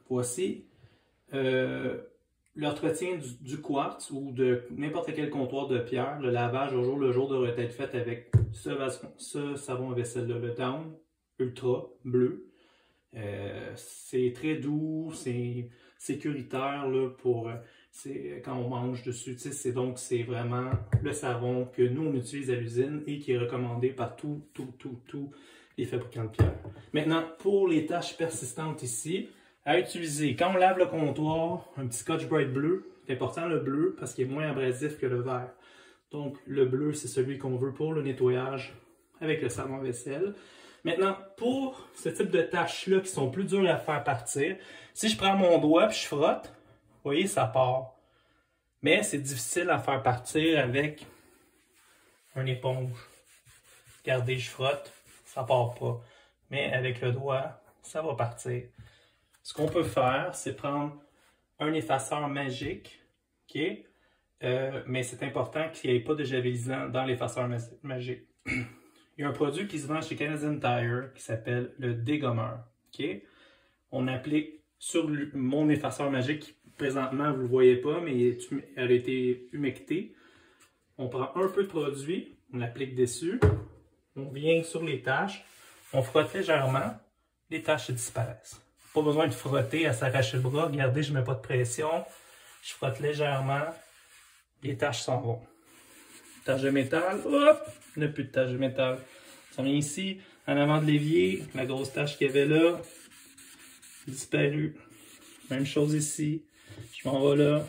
Voici l'entretien du quartz ou de n'importe quel comptoir de pierre. Le lavage au jour le jour devrait être fait avec ce savon à vaisselle-là, le Down Ultra bleu. C'est très doux, c'est sécuritaire là, pour quand on mange dessus. C'est vraiment le savon que nous on utilise à l'usine et qui est recommandé par tous les fabricants de pierre. Maintenant, pour les taches persistantes ici, à utiliser quand on lave le comptoir, un petit Scotch-Brite bleu. C'est important le bleu parce qu'il est moins abrasif que le vert. Donc le bleu, c'est celui qu'on veut pour le nettoyage avec le savon à vaisselle. Maintenant, pour ce type de taches-là qui sont plus dures à faire partir, si je prends mon doigt et je frotte, vous voyez, ça part. Mais c'est difficile à faire partir avec une éponge. Regardez, je frotte, ça part pas. Mais avec le doigt, ça va partir. Ce qu'on peut faire, c'est prendre un effaceur magique, ok? Mais c'est important qu'il n'y ait pas de javelisant dans l'effaceur magique. Il y a un produit qui se vend chez Canadian Tire qui s'appelle le dégommeur. Okay? On applique sur mon effaceur magique, qui présentement vous ne le voyez pas, mais elle a été humectée. On prend un peu de produit, on l'applique dessus, on vient sur les taches, on frotte légèrement, les taches disparaissent. Pas besoin de frotter à s'arracher le bras. Regardez, je ne mets pas de pression, je frotte légèrement, les taches s'en vont. Tache de métal, hop, il n'y a plus de tache de métal. Ça vient ici, en avant de l'évier, la grosse tache qu'il y avait là, disparue. Même chose ici, je m'en vais là,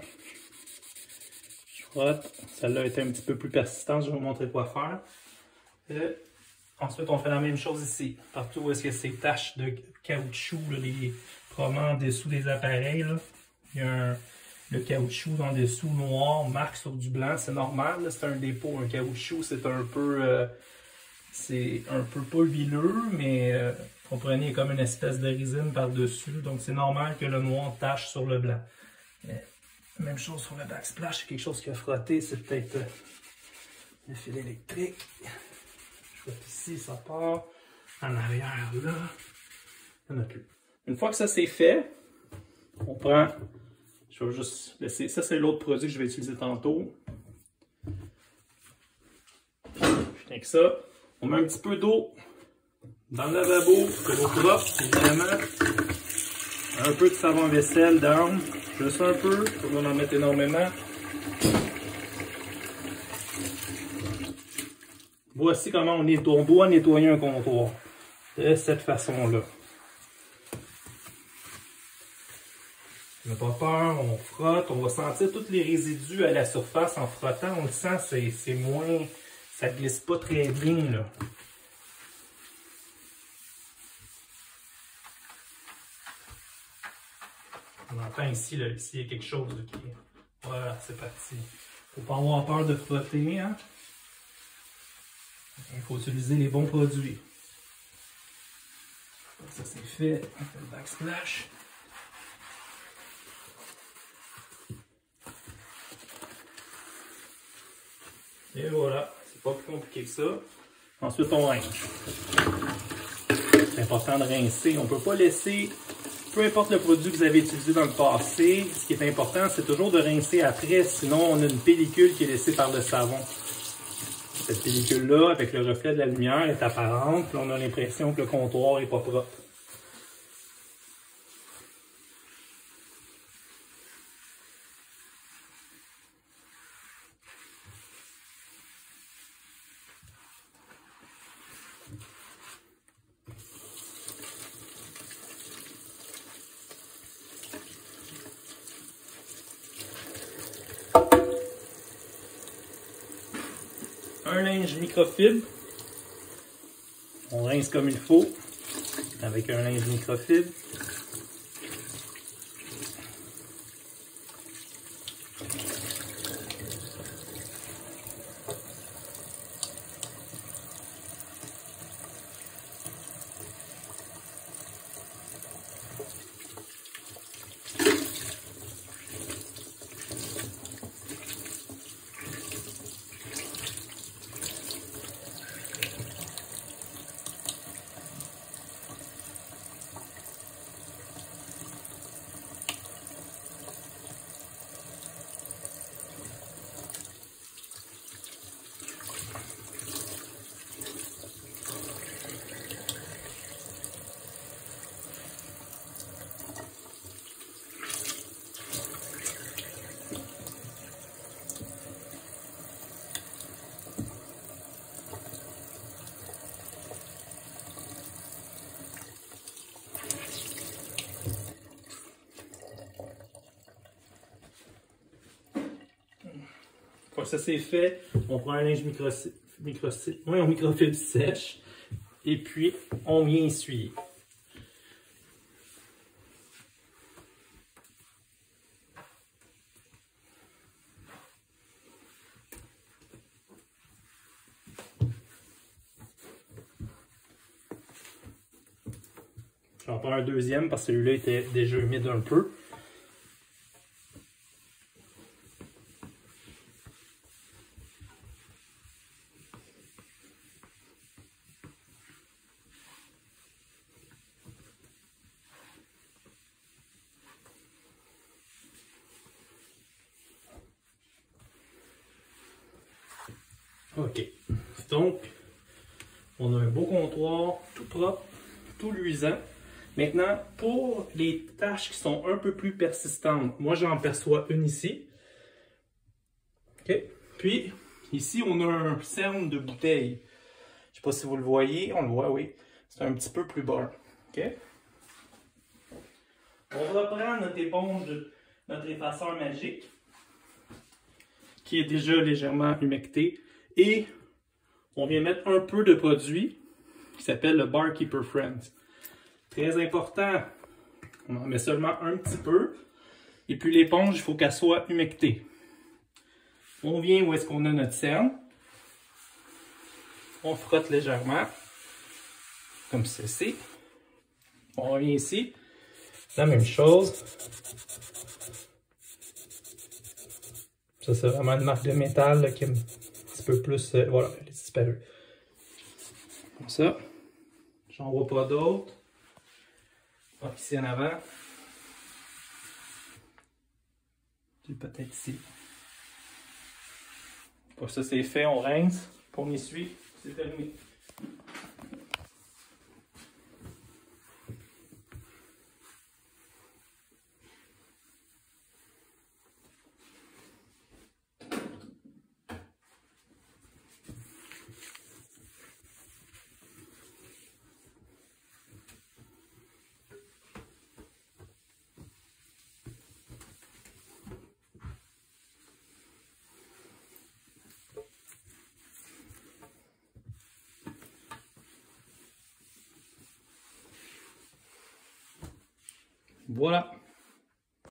je frotte. Celle-là a été un petit peu plus persistante, je vais vous montrer quoi faire. Ensuite, on fait la même chose ici. Partout où est-ce que ces taches de caoutchouc, là, probablement en dessous des appareils, là, il y a le caoutchouc en dessous noir, marque sur du blanc, c'est normal, c'est un dépôt, un caoutchouc, c'est un peu pas huileux, mais comprenez, comme une espèce de résine par-dessus, donc c'est normal que le noir tache sur le blanc. Même chose sur le backsplash, c'est quelque chose qui a frotté, c'est peut-être le fil électrique. Je frotte ici, ça part, en arrière là, il n'y en a plus. Une fois que ça c'est fait, on prend... Je vais juste laisser. Ça, c'est l'autre produit que je vais utiliser tantôt. Je tiens que ça. On met un petit peu d'eau dans le lavabo, de l'eau propre, évidemment. Un peu de savon à vaisselle, Down. Juste un peu. Pas besoin d'en mettre énormément. Voici comment on doit nettoyer un comptoir. De cette façon-là. On n'a pas peur, on frotte, on va sentir tous les résidus à la surface en frottant, on le sent, c'est moins, ça glisse pas très bien là. On entend ici, là, ici il y a quelque chose qui... Voilà, c'est parti. Faut pas avoir peur de frotter, hein. Il faut utiliser les bons produits. Ça c'est fait, on fait le backsplash. Et voilà, c'est pas plus compliqué que ça. Ensuite, on rince. C'est important de rincer. On ne peut pas laisser, peu importe le produit que vous avez utilisé dans le passé, ce qui est important, c'est toujours de rincer après, sinon on a une pellicule qui est laissée par le savon. Cette pellicule-là, avec le reflet de la lumière, est apparente, puis on a l'impression que le comptoir n'est pas propre. Un linge microfibre. On rince comme il faut avec un linge microfibre. Quand ça c'est fait, on prend un linge microfibre sèche et puis on vient essuyer. J'en prends un deuxième parce que celui-là était déjà humide un peu. OK. Donc, on a un beau comptoir, tout propre, tout luisant. Maintenant, pour les taches qui sont un peu plus persistantes, moi j'en perçois une ici. OK. Puis, ici, on a un cerne de bouteille. Je ne sais pas si vous le voyez. On le voit, oui. C'est un petit peu plus bas. OK. On reprend notre éponge, notre effaceur magique, qui est déjà légèrement humecté. Et on vient mettre un peu de produit qui s'appelle le Barkeeper Friends. Très important, on en met seulement un petit peu. Et puis l'éponge, il faut qu'elle soit humectée. On vient où est-ce qu'on a notre cerne. On frotte légèrement, comme ceci. On revient ici. La même chose. Ça, c'est vraiment une marque de métal là, qui est un petit peu plus... voilà, elle est disparue. Comme ça. J'en vois pas d'autres. Ici en avant. Peut-être ici. Pour ça, c'est fait, on rince. Pour on essuie, c'est terminé. Voilà.